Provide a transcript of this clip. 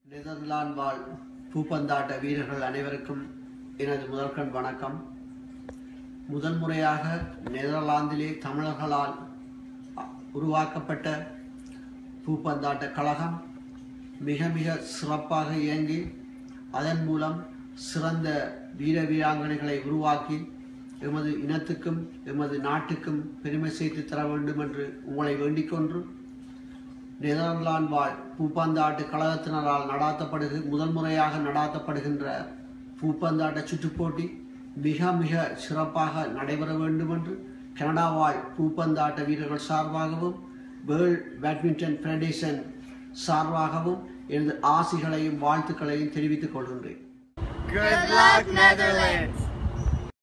Netherlands வாழ் பூப்பந்தாட்ட வீரர்கள் அனைவருக்கும் எனது முதற்கண் வணக்கம். முதல் முறையாக நெதர்லாந்திலே தமிழர்களால் உருவாக்கப்பட்ட பூப்பந்தாட்ட கழகம் மிக சிறப்பாக இயங்கி அதன் மூலம் சிறந்த வீர வீராங்கனைகளை உருவாக்கி எமது இனத்துக்கும் எமது நாட்டுக்கும் பெருமை சேர்த்து தர வேண்டும் என்று உங்களை வேண்டிக் கொண்டு நெதர்லாந்து வாழ் பூப்பந்தாட்ட கழகத்தினரால் முதல் முறையாக நடாத்தப்படுகின்ற பூப்பந்தாட்ட சுற்றுப்போட்டி மிக சிறப்பாக நடைபெற வேண்டும் என்று கனடா வாழ் பூப்பந்தாட்ட வீரர்கள் சார்பாகவும் வேர்ல்ட் பேட்மிண்டன் ஃபெடரேஷன் சார்பாகவும் எனது ஆசிகளையும் வாழ்த்துக்களையும் தெரிவித்துக் கொள்கின்றேன். Good luck, Netherlands!